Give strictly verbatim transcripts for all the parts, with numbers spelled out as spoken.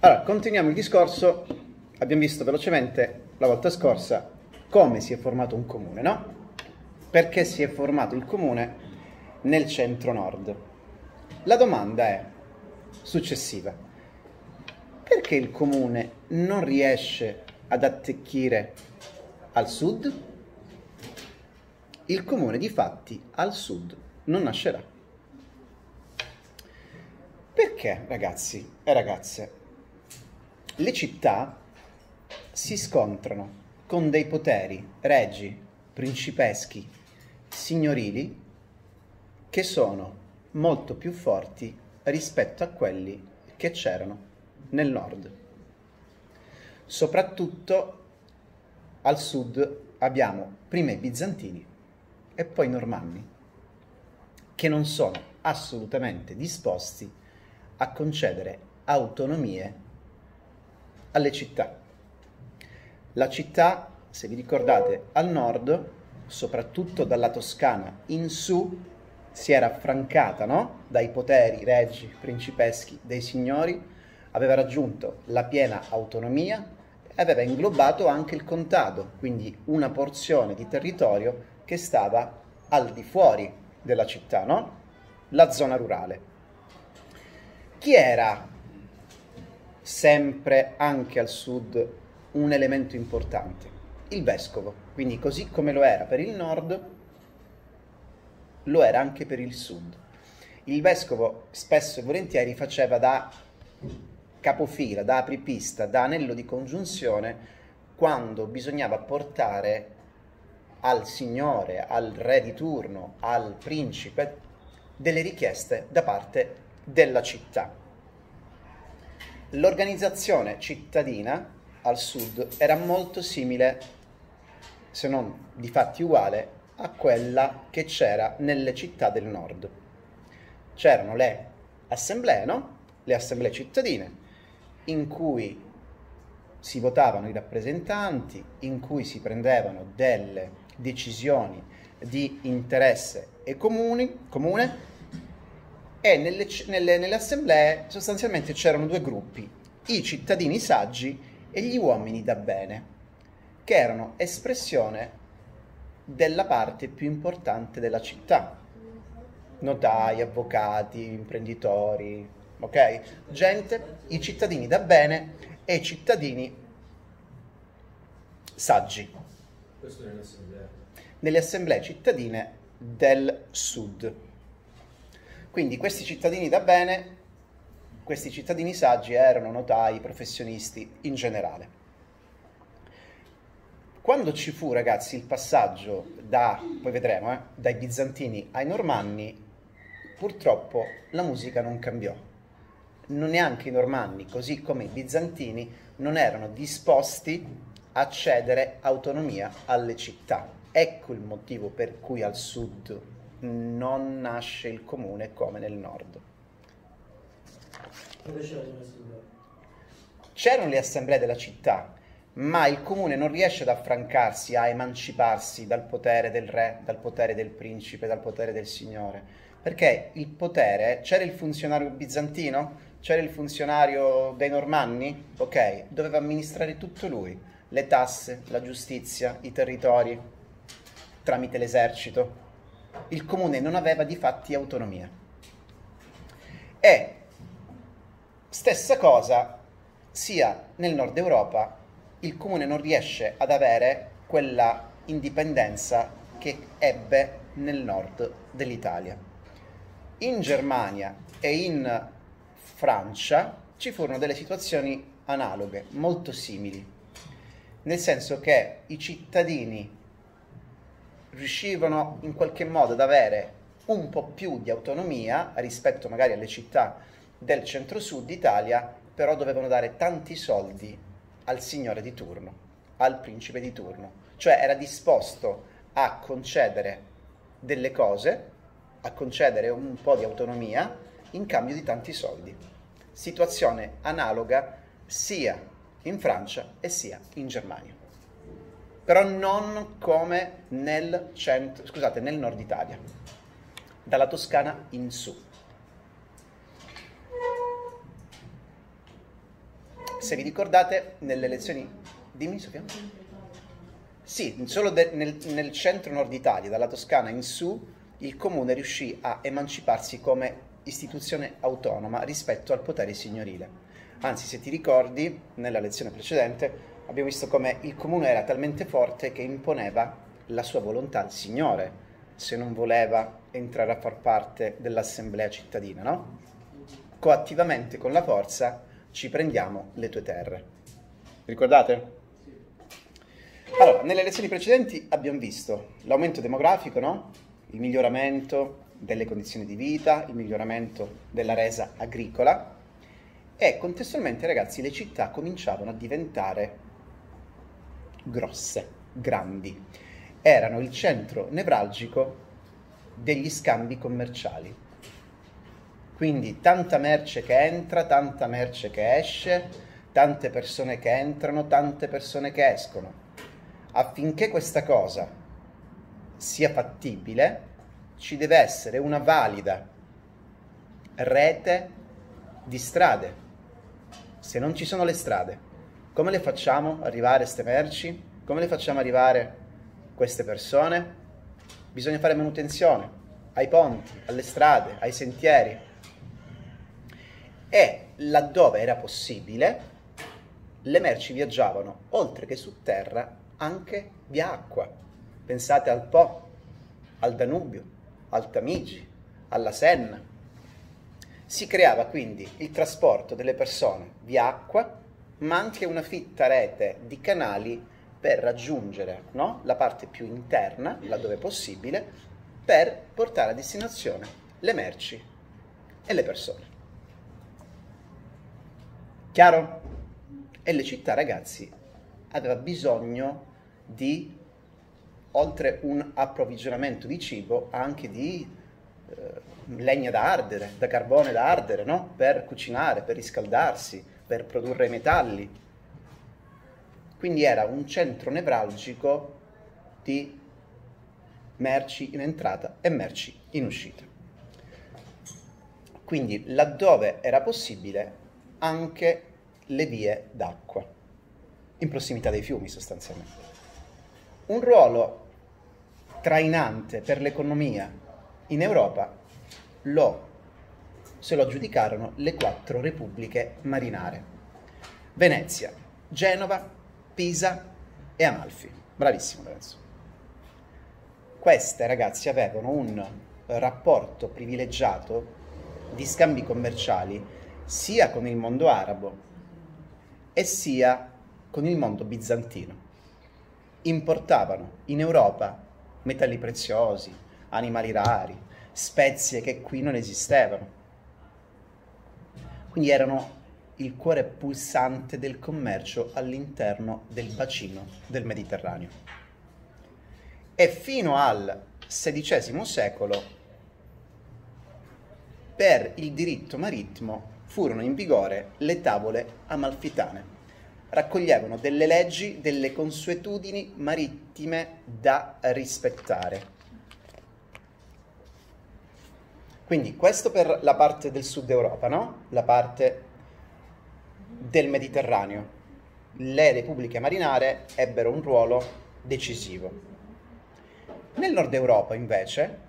Allora, continuiamo il discorso. Abbiamo visto velocemente la volta scorsa come si è formato un comune, no? Perché si è formato il comune nel centro-nord. La domanda è successiva. Perché il comune non riesce ad attecchire al sud? Il comune difatti al sud non nascerà. Perché, ragazzi e ragazze, le città si scontrano con dei poteri regi, principeschi, signorili che sono molto più forti rispetto a quelli che c'erano nel nord. Soprattutto al sud abbiamo prima i bizantini e poi i normanni, che non sono assolutamente disposti a concedere autonomie alle città. La città, se vi ricordate, al nord, soprattutto dalla Toscana in su, si era affrancata, no? Dai poteri regi, principeschi, dei signori, aveva raggiunto la piena autonomia e aveva inglobato anche il contado, quindi una porzione di territorio che stava al di fuori della città, no? La zona rurale. Chi era sempre anche al sud un elemento importante? Il vescovo, quindi così come lo era per il nord, lo era anche per il sud. Il vescovo spesso e volentieri faceva da capofila, da apripista, da anello di congiunzione quando bisognava portare al signore, al re di turno, al principe, delle richieste da parte della città. L'organizzazione cittadina al sud era molto simile, se non di fatti uguale, a quella che c'era nelle città del nord. C'erano le assemblee, no? Le assemblee cittadine, in cui si votavano i rappresentanti, in cui si prendevano delle decisioni di interesse e comuni, comune, e nelle, nelle, nelle assemblee sostanzialmente c'erano due gruppi, i cittadini saggi e gli uomini da bene, che erano espressione della parte più importante della città. Notai, avvocati, imprenditori, ok? Gente, i cittadini da bene e i cittadini saggi. Questo nelle assemblee. Nelle assemblee cittadine del sud. Quindi questi cittadini da bene, questi cittadini saggi erano notai, professionisti in generale. Quando ci fu, ragazzi, il passaggio da, poi vedremo, eh, dai bizantini ai normanni, purtroppo la musica non cambiò. Non neanche i normanni, così come i bizantini, non erano disposti a cedere autonomia alle città. Ecco il motivo per cui al sud non nasce il comune come nel nord. C'erano le assemblee della città, ma il comune non riesce ad affrancarsi, a emanciparsi dal potere del re, dal potere del principe, dal potere del signore. Perché il potere, c'era il funzionario bizantino, c'era il funzionario dei normanni, ok, doveva amministrare tutto lui, le tasse, la giustizia, i territori, tramite l'esercito. Il comune non aveva di fatti autonomia. E stessa cosa sia nel nord Europa, il comune non riesce ad avere quella indipendenza che ebbe nel nord dell'Italia. In Germania e in Francia ci furono delle situazioni analoghe, molto simili, nel senso che i cittadini riuscivano in qualche modo ad avere un po' più di autonomia rispetto magari alle città del centro-sud d'Italia, però dovevano dare tanti soldi al signore di turno, al principe di turno, cioè era disposto a concedere delle cose, a concedere un po' di autonomia in cambio di tanti soldi. Situazione analoga sia in Francia e sia in Germania, però non come nel centro, scusate, nel nord Italia, dalla Toscana in su. se vi ricordate, nelle elezioni... Dimmi, Sofia? Sì, solo de- nel, nel centro-nord Italia, dalla Toscana in su, il comune riuscì a emanciparsi come istituzione autonoma rispetto al potere signorile. Anzi, se ti ricordi, nella lezione precedente abbiamo visto come il comune era talmente forte che imponeva la sua volontà al signore, se non voleva entrare a far parte dell'assemblea cittadina, no? Coattivamente, con la forza, ci prendiamo le tue terre. Ricordate? Allora, nelle lezioni precedenti abbiamo visto l'aumento demografico, no? Il miglioramento delle condizioni di vita, il miglioramento della resa agricola e contestualmente, ragazzi, le città cominciavano a diventare grosse, grandi. Erano il centro nevralgico degli scambi commerciali. Quindi tanta merce che entra, tanta merce che esce, tante persone che entrano, tante persone che escono. Affinché questa cosa sia fattibile, ci deve essere una valida rete di strade. Se non ci sono le strade, come le facciamo arrivare queste merci? Come le facciamo arrivare queste persone? Bisogna fare manutenzione ai ponti, alle strade, ai sentieri. E laddove era possibile, le merci viaggiavano, oltre che su terra, anche via acqua. Pensate al Po, al Danubio, al Tamigi, alla Senna. Si creava quindi il trasporto delle persone via acqua, ma anche una fitta rete di canali per raggiungere, no? la parte più interna, laddove possibile, per portare a destinazione le merci e le persone. Chiaro? E le città, ragazzi, aveva bisogno di, oltre un approvvigionamento di cibo, anche di eh, legna da ardere, da carbone da ardere, no? Per cucinare, per riscaldarsi, per produrre i metalli. Quindi era un centro nevralgico di merci in entrata e merci in uscita. Quindi laddove era possibile anche le vie d'acqua, in prossimità dei fiumi sostanzialmente. Un ruolo trainante per l'economia in Europa lo, se lo aggiudicarono le quattro repubbliche marinare: Venezia, Genova, Pisa e Amalfi. Bravissimo Lorenzo. Queste, ragazzi, avevano un rapporto privilegiato di scambi commerciali sia con il mondo arabo e sia con il mondo bizantino. Importavano in Europa metalli preziosi, animali rari, spezie che qui non esistevano. Quindi erano il cuore pulsante del commercio all'interno del bacino del Mediterraneo. E fino al sedicesimo secolo, per il diritto marittimo, furono in vigore le tavole amalfitane. Raccoglievano delle leggi, delle consuetudini marittime da rispettare. Quindi questo per la parte del sud Europa, no? La parte del Mediterraneo. Le repubbliche marinare ebbero un ruolo decisivo. Nel nord Europa, invece,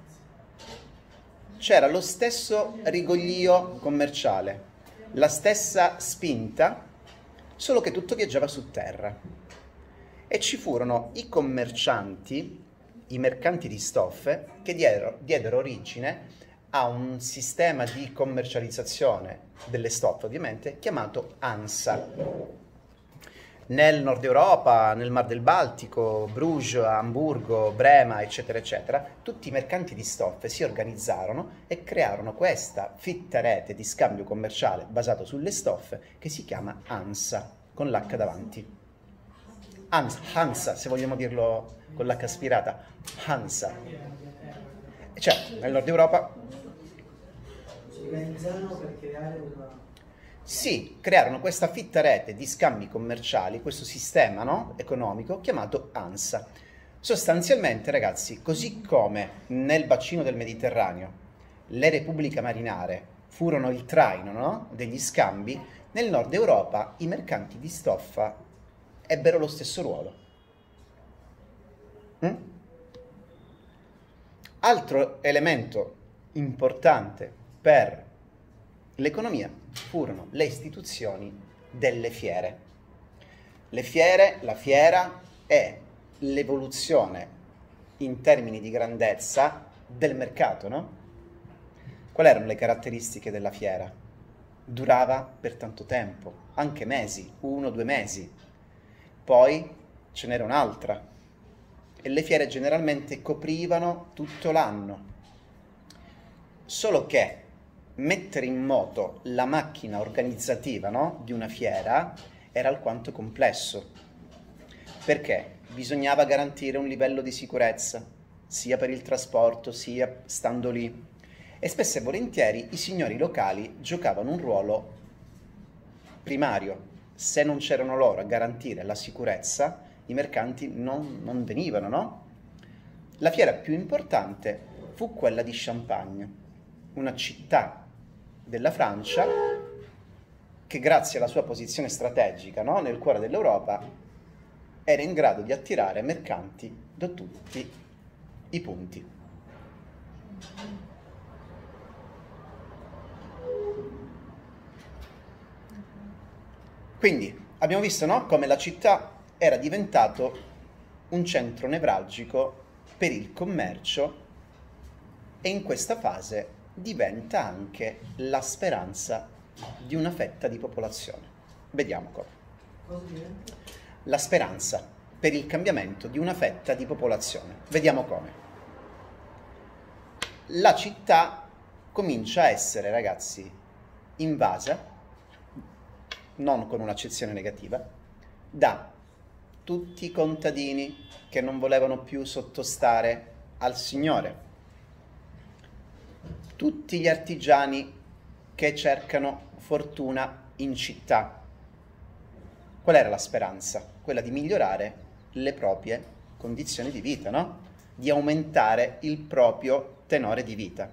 c'era lo stesso rigoglio commerciale, la stessa spinta, solo che tutto viaggiava su terra. E ci furono i commercianti, i mercanti di stoffe, che diedero, diedero origine a un sistema di commercializzazione delle stoffe, ovviamente, chiamato ANSA. Nel nord Europa, nel Mar del Baltico, Bruges, Amburgo, Brema, eccetera, eccetera, tutti i mercanti di stoffe si organizzarono e crearono questa fitta rete di scambio commerciale basato sulle stoffe che si chiama ANSA, con l'H davanti. Hans, Hansa, se vogliamo dirlo con l'H aspirata, Hansa. E certo, nel nord Europa si organizzarono per creare una... Sì, crearono questa fitta rete di scambi commerciali, questo sistema, no, economico chiamato ANSA. Sostanzialmente, ragazzi, così come nel bacino del Mediterraneo le repubbliche marinare furono il traino, no, degli scambi, Nel nord Europa i mercanti di stoffa ebbero lo stesso ruolo. Mm? Altro elemento importante per l'economia furono le istituzioni delle fiere. Le fiere, la fiera è l'evoluzione in termini di grandezza del mercato, no? Quali erano le caratteristiche della fiera? Durava per tanto tempo, anche mesi, uno o due mesi. Poi ce n'era un'altra e le fiere generalmente coprivano tutto l'anno. Solo che mettere in moto la macchina organizzativa, no, di una fiera era alquanto complesso, perché bisognava garantire un livello di sicurezza, sia per il trasporto, sia stando lì. E spesso e volentieri i signori locali giocavano un ruolo primario. Se non c'erano loro a garantire la sicurezza, i mercanti non, non venivano, no? La fiera più importante fu quella di Champagne, una città della Francia che grazie alla sua posizione strategica, no, nel cuore dell'Europa era in grado di attirare mercanti da tutti i punti. Quindi abbiamo visto, no, come la città era diventato un centro nevralgico per il commercio e in questa fase diventa anche la speranza di una fetta di popolazione. Vediamo come. Cosa diventa? La speranza per il cambiamento di una fetta di popolazione. Vediamo come. La città comincia a essere, ragazzi, invasa, non con un'accezione negativa, da tutti i contadini che non volevano più sottostare al Signore, tutti gli artigiani che cercano fortuna in città. Qual era la speranza? Quella di migliorare le proprie condizioni di vita, no? Di aumentare il proprio tenore di vita.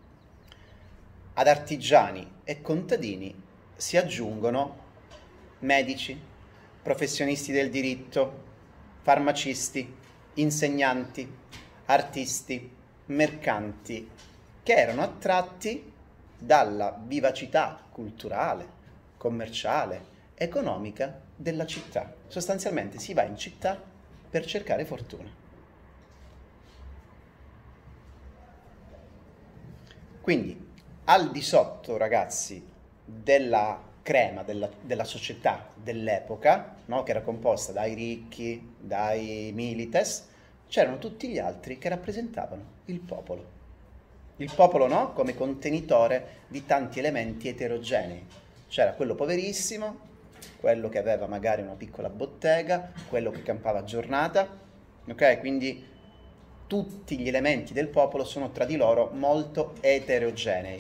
Ad artigiani e contadini si aggiungono medici, professionisti del diritto, farmacisti, insegnanti, artisti, mercanti, che erano attratti dalla vivacità culturale, commerciale, economica della città. Sostanzialmente si va in città per cercare fortuna. Quindi, al di sotto, ragazzi, della crema della, della società dell'epoca, no, che era composta dai ricchi, dai milites, c'erano tutti gli altri che rappresentavano il popolo. Il popolo, no? Come contenitore di tanti elementi eterogenei. C'era quello poverissimo, quello che aveva magari una piccola bottega, quello che campava a giornata, ok? Quindi tutti gli elementi del popolo sono tra di loro molto eterogenei.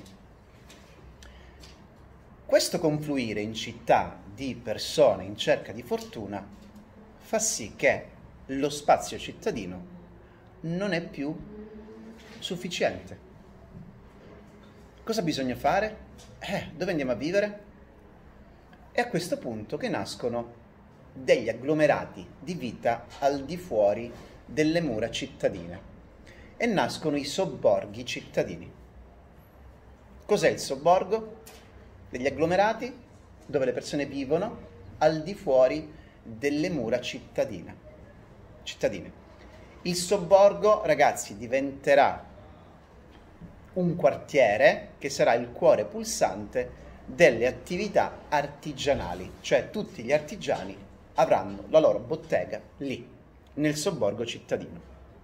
Questo confluire in città di persone in cerca di fortuna fa sì che lo spazio cittadino non è più sufficiente. Cosa bisogna fare? Eh, dove andiamo a vivere? È a questo punto che nascono degli agglomerati di vita al di fuori delle mura cittadine e nascono i sobborghi cittadini. Cos'è il sobborgo? Degli agglomerati dove le persone vivono al di fuori delle mura cittadine. cittadine. Il sobborgo, ragazzi, diventerà un quartiere che sarà il cuore pulsante delle attività artigianali, cioè tutti gli artigiani avranno la loro bottega lì, nel sobborgo cittadino.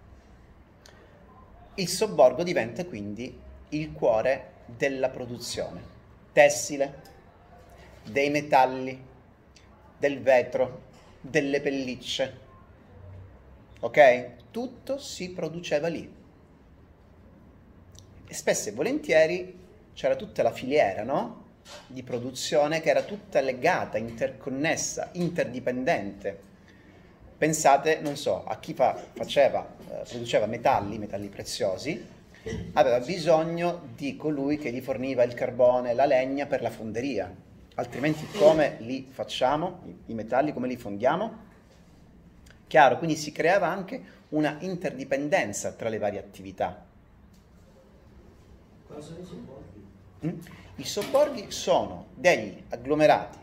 Il sobborgo diventa quindi il cuore della produzione tessile, dei metalli, del vetro, delle pellicce, ok? Tutto si produceva lì. E spesso e volentieri c'era tutta la filiera, no? Di produzione che era tutta legata, interconnessa, interdipendente. Pensate, non so, a chi fa, faceva, eh, produceva metalli, metalli preziosi, aveva bisogno di colui che gli forniva il carbone, la legna per la fonderia. Altrimenti come li facciamo, i metalli, come li fondiamo? Chiaro, quindi si creava anche una interdipendenza tra le varie attività. Cosa sono i sobborghi? Mm? I sobborghi sono degli agglomerati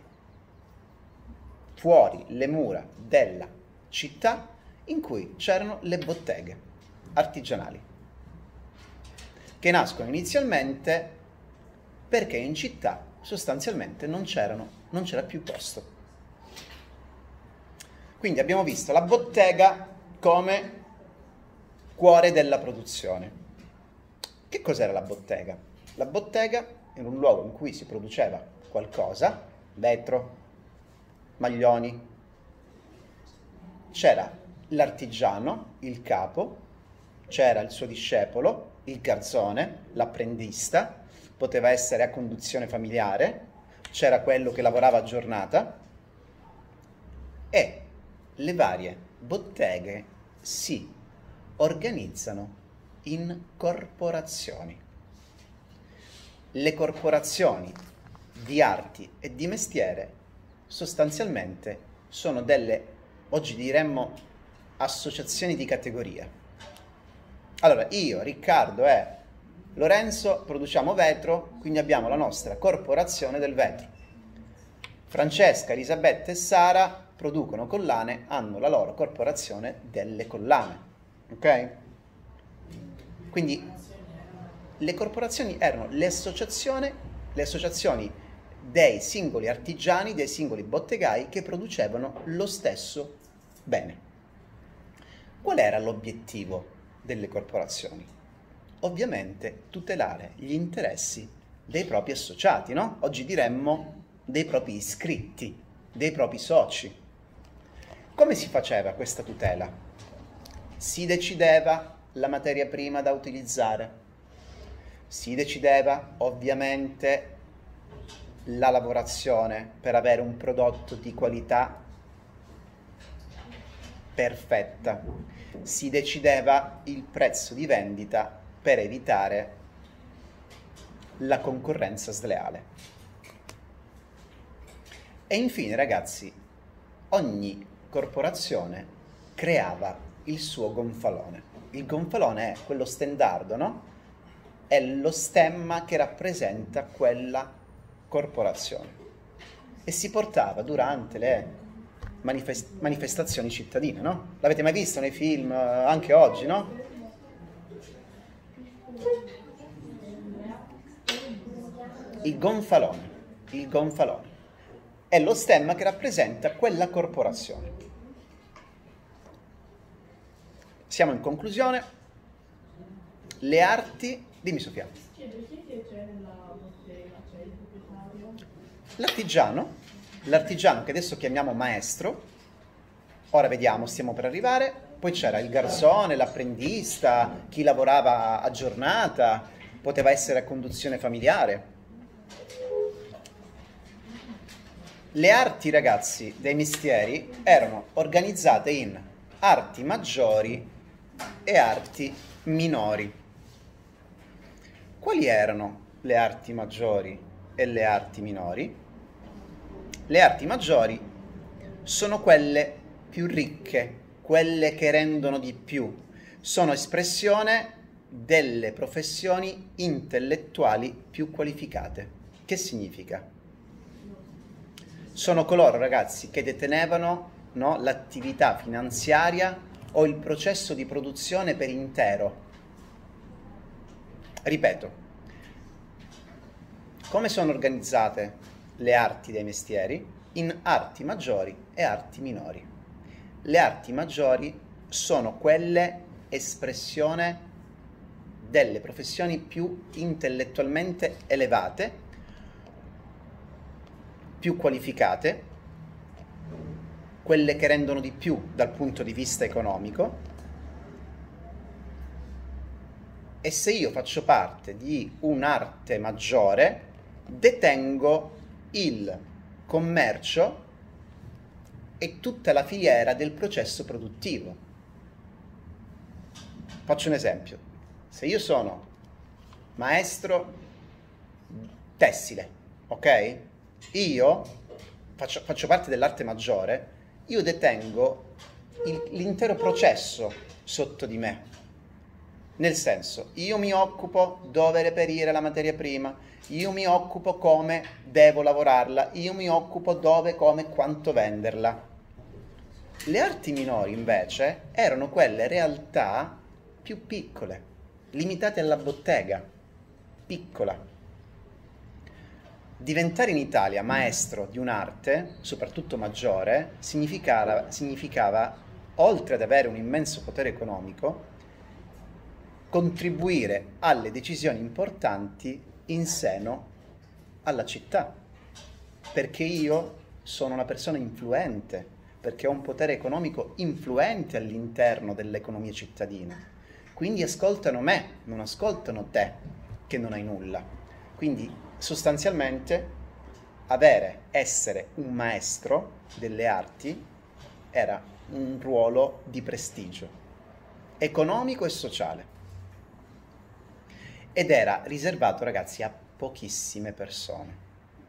fuori le mura della città in cui c'erano le botteghe artigianali, che nascono inizialmente perché in città sostanzialmente non c'erano, non c'era più posto. Quindi abbiamo visto la bottega come cuore della produzione. Che cos'era la bottega? La bottega era un luogo in cui si produceva qualcosa, vetro, maglioni. C'era l'artigiano, il capo, c'era il suo discepolo, il garzone, l'apprendista, poteva essere a conduzione familiare, c'era quello che lavorava a giornata e le varie botteghe si organizzano in corporazioni. Le corporazioni di arti e di mestiere sostanzialmente sono delle, oggi diremmo, associazioni di categoria. Allora, io, Riccardo e Lorenzo produciamo vetro, quindi abbiamo la nostra corporazione del vetro. Francesca, Elisabetta e Sara producono collane, hanno la loro corporazione delle collane. Ok? Quindi le corporazioni erano le associazioni, le associazioni dei singoli artigiani, dei singoli bottegai che producevano lo stesso bene. Qual era l'obiettivo delle corporazioni? Ovviamente tutelare gli interessi dei propri associati, no? Oggi diremmo dei propri iscritti, dei propri soci. Come si faceva questa tutela? Si decideva la materia prima da utilizzare, si decideva ovviamente la lavorazione per avere un prodotto di qualità perfetta, si decideva il prezzo di vendita per evitare la concorrenza sleale. E infine, ragazzi, ogni corporazione creava il suo gonfalone. Il gonfalone è quello stendardo, no? È lo stemma che rappresenta quella corporazione. E si portava durante le manifest- manifestazioni cittadine, no? L'avete mai visto nei film, anche oggi, no? Il gonfalone, il gonfalone è lo stemma che rappresenta quella corporazione. Siamo in conclusione. Le arti, dimmi Sofia. L'artigiano, l'artigiano che adesso chiamiamo maestro, ora vediamo, stiamo per arrivare, poi c'era il garzone, l'apprendista, chi lavorava a giornata, poteva essere a conduzione familiare. Le arti, ragazzi, dei mestieri erano organizzate in arti maggiori e arti minori. Quali erano le arti maggiori e le arti minori? Le arti maggiori sono quelle più ricche, quelle che rendono di più, sono espressione delle professioni intellettuali più qualificate. Che significa? Sono coloro, ragazzi, che detenevano, no, l'attività finanziaria o il processo di produzione per intero. Ripeto, come sono organizzate le arti dei mestieri? In arti maggiori e arti minori. Le arti maggiori sono quelle espressione delle professioni più intellettualmente elevate, più qualificate, quelle che rendono di più dal punto di vista economico. E se io faccio parte di un'arte maggiore, detengo il commercio e tutta la filiera del processo produttivo. Faccio un esempio. Se io sono maestro tessile, ok? io faccio, faccio parte dell'arte maggiore, io detengo il- l'intero processo sotto di me. Nel senso, io mi occupo dove reperire la materia prima, io mi occupo come devo lavorarla, io mi occupo dove, come e quanto venderla. Le arti minori, invece, erano quelle realtà più piccole, limitate alla bottega, piccola. Diventare in Italia maestro di un'arte, soprattutto maggiore, significava, significava, oltre ad avere un immenso potere economico, contribuire alle decisioni importanti in seno alla città, perché io sono una persona influente, perché ho un potere economico influente all'interno dell'economia cittadina. Quindi ascoltano me, non ascoltano te, che non hai nulla. Quindi sostanzialmente avere, essere un maestro delle arti era un ruolo di prestigio, economico e sociale. Ed era riservato, ragazzi, a pochissime persone.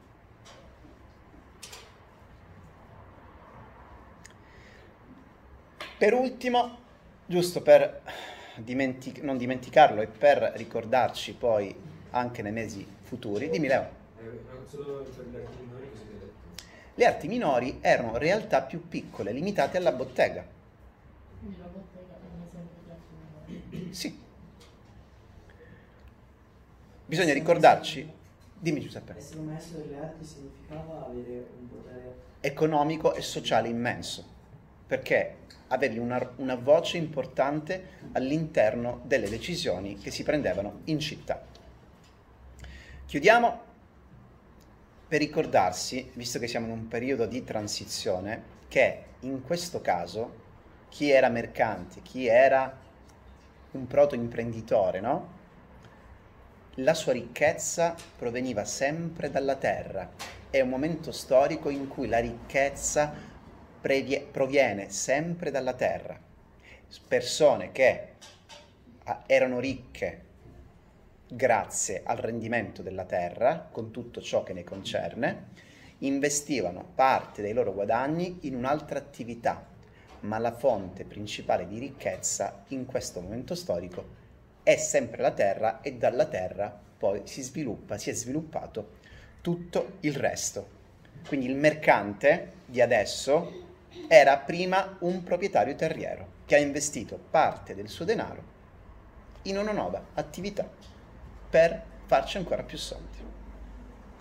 Per ultimo, giusto per dimentic- non dimenticarlo e per ricordarci poi anche nei mesi futuri, dimmi Leo. Eh, solo per le arti minori cosa ti ho detto? Le arti minori erano realtà più piccole, limitate alla bottega. Quindi la bottega è un esempio di arti minori. Sì. Bisogna ricordarci, dimmi Giuseppe, Essere un maestro delle arti significava avere un potere economico e sociale immenso, perché avevi una, una voce importante all'interno delle decisioni che si prendevano in città. Chiudiamo per ricordarsi, visto che siamo in un periodo di transizione, che in questo caso chi era mercante, chi era un proto-imprenditore, no? La sua ricchezza proveniva sempre dalla terra. È un momento storico in cui la ricchezza previe- proviene sempre dalla terra. Persone che ah, erano ricche grazie al rendimento della terra, con tutto ciò che ne concerne, investivano parte dei loro guadagni in un'altra attività, ma la fonte principale di ricchezza in questo momento storico è sempre la terra, e dalla terra poi si sviluppa, si è sviluppato tutto il resto. Quindi il mercante di adesso era prima un proprietario terriero che ha investito parte del suo denaro in una nuova attività per farci ancora più soldi.